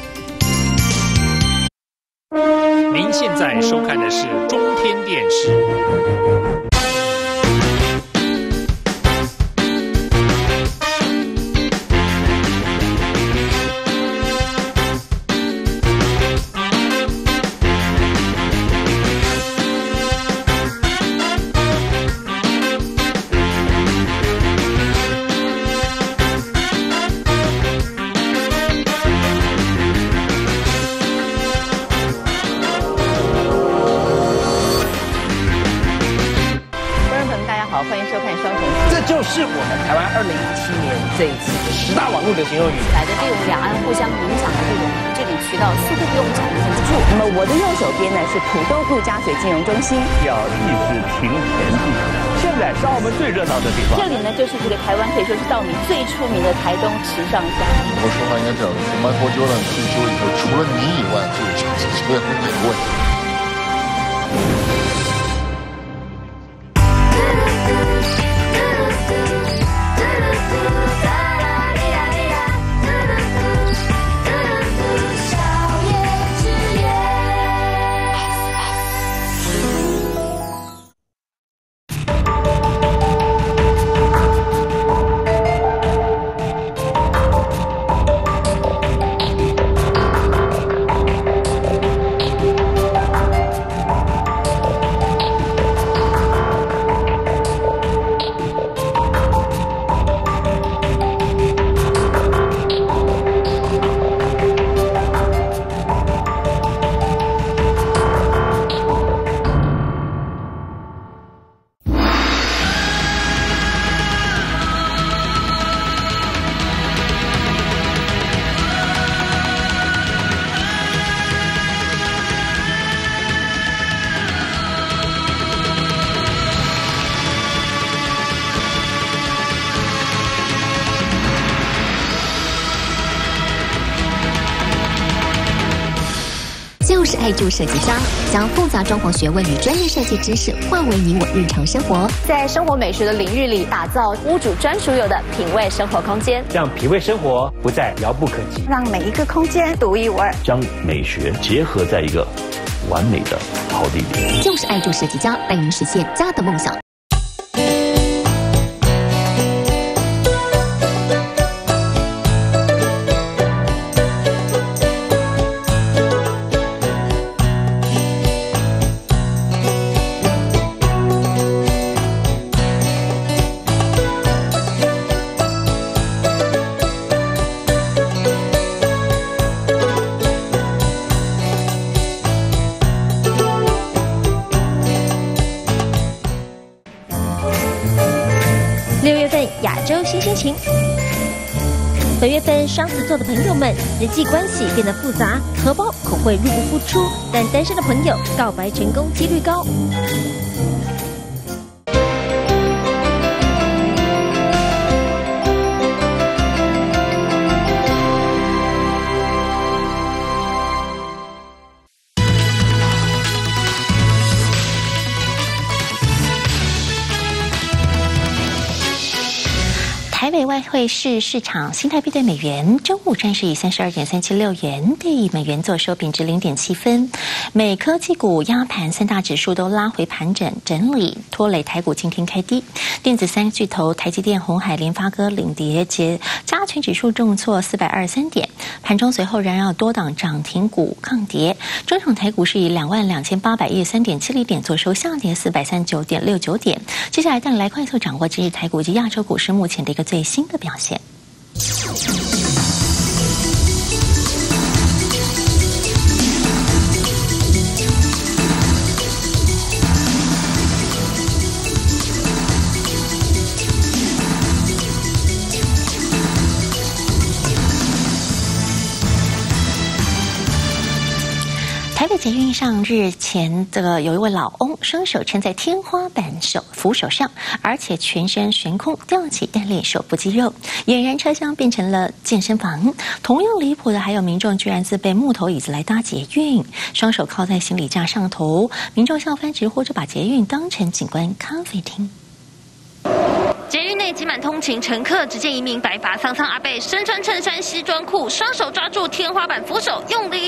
现在收看的是中天电视。 是我们台湾2017年这一次的10大网络流行用语。 来的利用两岸互相影响的这种治理渠道，似乎不用讲得很清楚。 那么我的右手边呢是浦东陆家嘴金融中心， 要一直停前进。现在是澳门最热闹的地方。 这里呢就是这个台湾可以说是稻米最出名的台东池上乡。 我说话应该这样，Michael Jordan退休以后，除了你以外，就没有问题。 就是爱住设计家，将复杂装潢学问与专业设计知识化为你我日常生活， 在生活美学的领域里，打造屋主专属有的品味生活空间， 让品味生活不再遥不可及， 让每一个空间独一无二， 将美学结合在一个完美的好地点。 就是爱住设计家，带您实现家的梦想。 亚洲新心情。本月份双子座的朋友们，人际关系变得复杂，荷包恐会入不敷出，但单身的朋友告白成功几率高。 台北外汇市场新台币对美元周五暂时以32.376元对美元做收，贬值0.7分。美科技股压盘，三大指数都拉回盘整理，拖累台股今天开低。电子三巨头台积电、鸿海、联发科领跌，加权指数重挫423点。盘中随后仍然有多档涨停股抗跌，中场台股是以22813.70点做收，下跌439.69点。接下来带来快速掌握今日台股及亚洲股市目前的一个最新的表现。台北捷运上日前，有一位老翁双手撑在天花板扶手上，而且全身悬空，吊起单链手部肌肉，俨然车厢变成了健身房。同样离谱的还有民众居然自备木头椅子来搭捷运，双手靠在行李架上头，民众笑翻，直呼着把捷运当成景观咖啡厅。 捷运内挤满通勤乘客，只见一名白发苍苍阿伯身穿衬衫、西装裤，双手抓住天花板扶手，用力一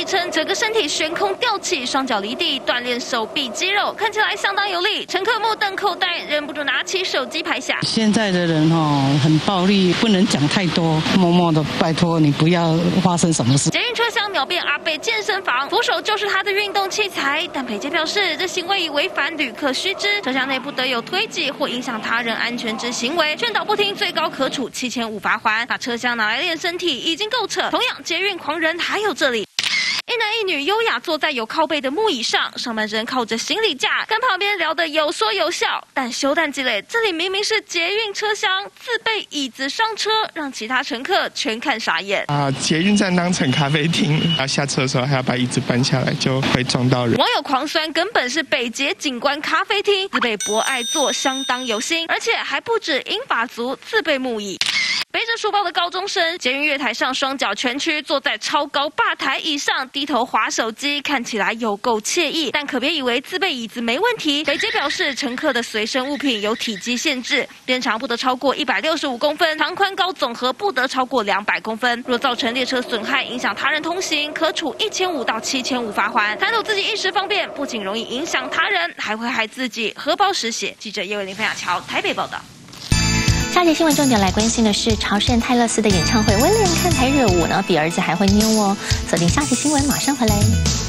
称整个身体悬空吊起，双脚离地，锻炼手臂肌肉，看起来相当有力。乘客目瞪口呆，忍不住拿起手机拍下。 现在的人很暴力，不能讲太多，默默的拜托你不要发生什么事。 捷运车厢秒变阿伯健身房，扶手就是他的运动器材。但北捷表示，这行为已违反旅客须知，车厢内不得有推挤或影响他人安全之行为，劝导不听，最高可处7500罚款。把车厢拿来练身体已经够扯，同样捷运狂人还有这里。一男一女优雅坐在有靠背的木椅上，上半身靠着行李架，跟旁边聊得有说有笑。但休蛋积累，这里明明是捷运车厢，自备椅子上车，让其他乘客全看傻眼。 捷运站当成咖啡厅，要下车的时候还要把椅子搬下来，就会撞到人。 网友狂酸，根本是北捷景观咖啡厅，自备博爱座相当有心，而且还不止英法族自备木椅。背着书包的高中生，捷运月台上双脚蜷曲，坐在超高吧台椅上，低头滑手机，看起来有够惬意。但可别以为自备椅子没问题，北捷表示，乘客的随身物品有体积限制，边长不得超过165公分，长宽高总和不得超过200公分。若造成列车损害，影响他人通行，可处1500到7500罚款。贪图自己一时方便，不仅容易影响他人，还会害自己荷包失血。记者叶伟玲、范雅乔台北报道。 下节新闻重点来关心的是朝圣泰勒斯的演唱会，威廉看台热舞呢，比儿子还会妞哦。锁定下节新闻，马上回来。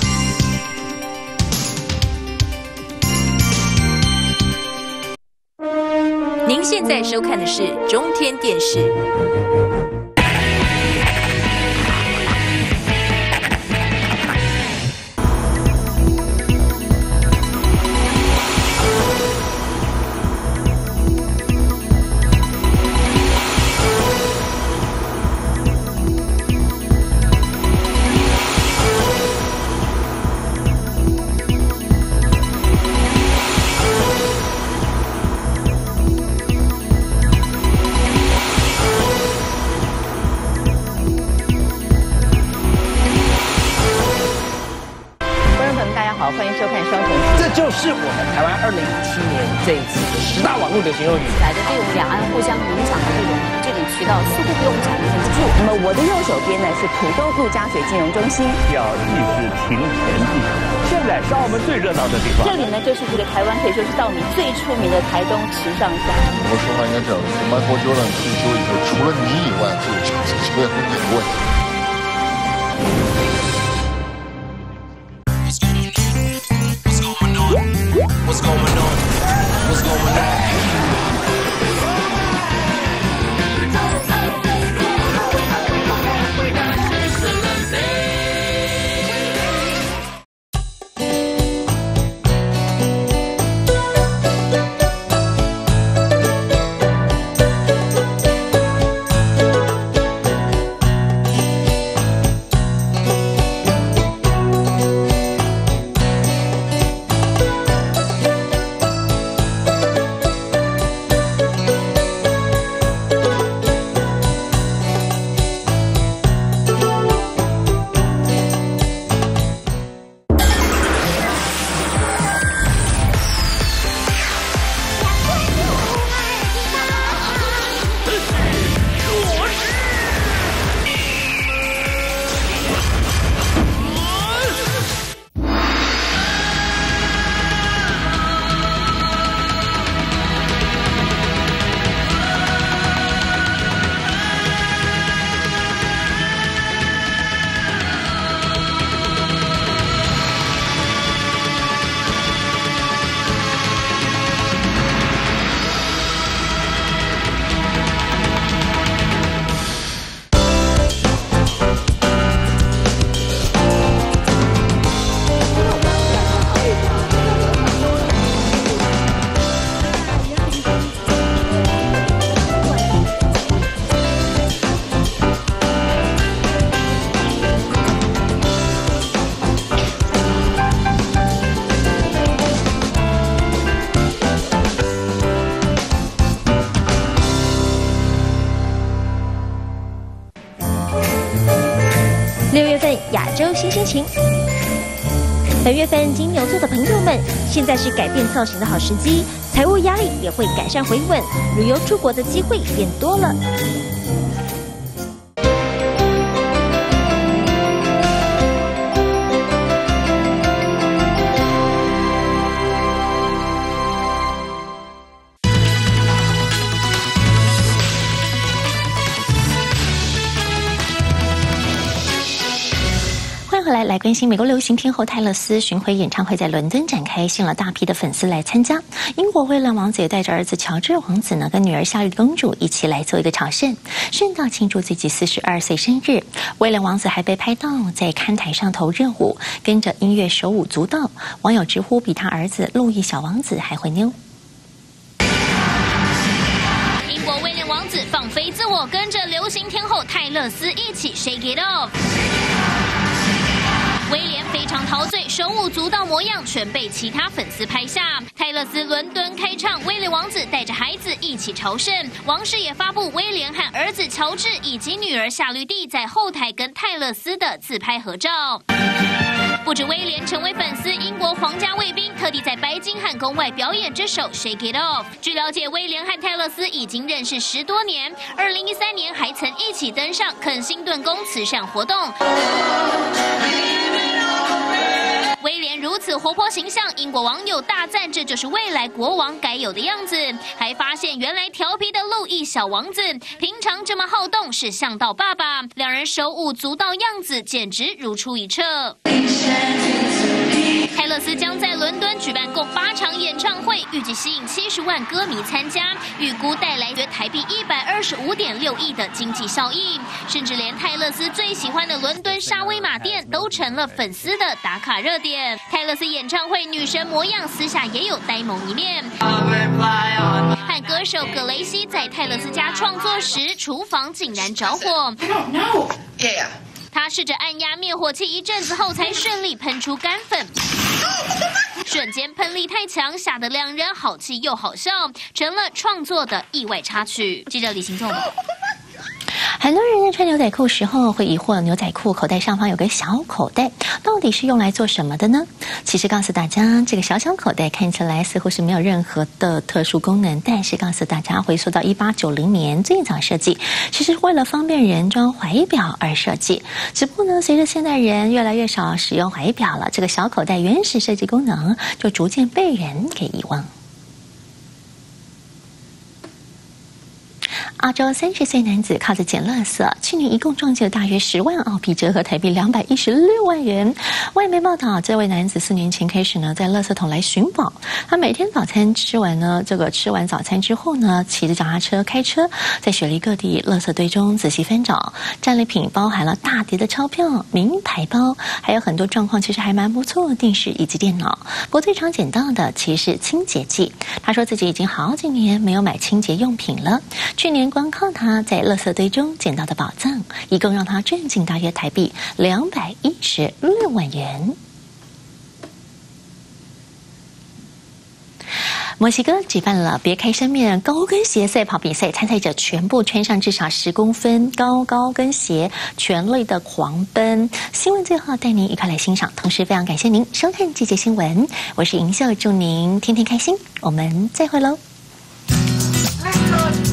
您现在收看的是中天电视。 就是我们台湾2017年这一次的10大网络流行用语。 来的对我们两岸互相影响的这种治理渠道似乎比我们产生不住。 那么我的右手边呢是土豆度假水金融中心， 要意识停前地。现在是澳门最热闹的地方。 这里呢就是这个台湾可以说是稻米最出名的台东池上乡。 我说话应该这样，Michael Jordan退休以后，除了你以外，这个球员会有问题。 What's going on? What's going on? 6月份亚洲新心情。本月份金牛座的朋友们，现在是改变造型的好时机，财务压力也会改善回稳，旅游出国的机会变多了。 回来关心美国流行天后泰勒斯巡回演唱会在伦敦展开，吸引了大批的粉丝来参加。英国威廉王子也带着儿子乔治王子呢，跟女儿夏绿公主一起来做一个朝圣，顺道庆祝自己42岁生日。威廉王子还被拍到在看台上头热舞，跟着音乐手舞足蹈，网友直呼比他儿子路易小王子还会妞。 英国威廉王子放飞自我，跟着流行天后泰勒斯一起 shake it off。威廉非常陶醉，手舞足蹈模样全被其他粉丝拍下。泰勒斯伦敦开唱，威廉王子带着孩子一起朝圣。王室也发布威廉和儿子乔治以及女儿夏绿蒂在后台跟泰勒斯的自拍合照。不止威廉成为粉丝，英国皇家卫兵特地在白金汉宫外表演这首 Shake It Off。据了解，威廉和泰勒斯已经认识10多年，2013年还曾一起登上肯辛顿宫慈善活动。威廉如此活泼形象，英国网友大赞这就是未来国王该有的样子，还发现原来调皮的路易小王子平常这么好动是像到爸爸，两人手舞足蹈样子简直如出一辙。泰勒斯将在伦敦举办共8场演唱会，预计吸引70万歌迷参加，预估带来约台币125.6亿的经济效益，甚至连泰勒斯最喜欢的伦敦沙威玛店都成了粉丝的打卡热点。泰勒斯演唱会女神模样私下也有呆萌一面，和歌手葛雷西在泰勒斯家创作时，厨房竟然着火。他试着按压灭火器一阵子后，才顺利喷出干粉。瞬间喷力太强，吓得两人好气又好笑，成了创作的意外插曲。记者李行纵。 很多人在穿牛仔裤时候会疑惑，牛仔裤口袋上方有个小口袋，到底是用来做什么的呢？其实告诉大家，这个小小口袋看起来似乎是没有任何的特殊功能，但是告诉大家，回溯到1890年最早设计，其实为了方便人装怀表而设计。只不过呢，随着现代人越来越少使用怀表了，这个小口袋原始设计功能就逐渐被人给遗忘。澳洲30岁男子靠着捡垃圾，去年一共撞击了大约10万澳币，折合台币216万元。外媒报道，这位男子4年前开始呢，在垃圾桶来寻宝。他每天早餐吃完早餐之后呢，骑着脚踏车开车，在雪梨各地垃圾堆中仔细翻找，战利品包含了大叠的钞票、名牌包，还有很多状况其实还蛮不错的电视以及电脑。不过最常捡到的其实是清洁剂。他说自己已经好几年没有买清洁用品了，去年光靠他在垃圾堆中捡到的宝藏，一共让他赚进大约台币216万元。墨西哥举办了别开生面高跟鞋赛跑比赛，参赛者全部穿上至少10公分高跟鞋，全力的狂奔。新闻最后带您一块来欣赏，同时非常感谢您收看这节新闻，我是银秀，祝您天天开心，我们再会喽。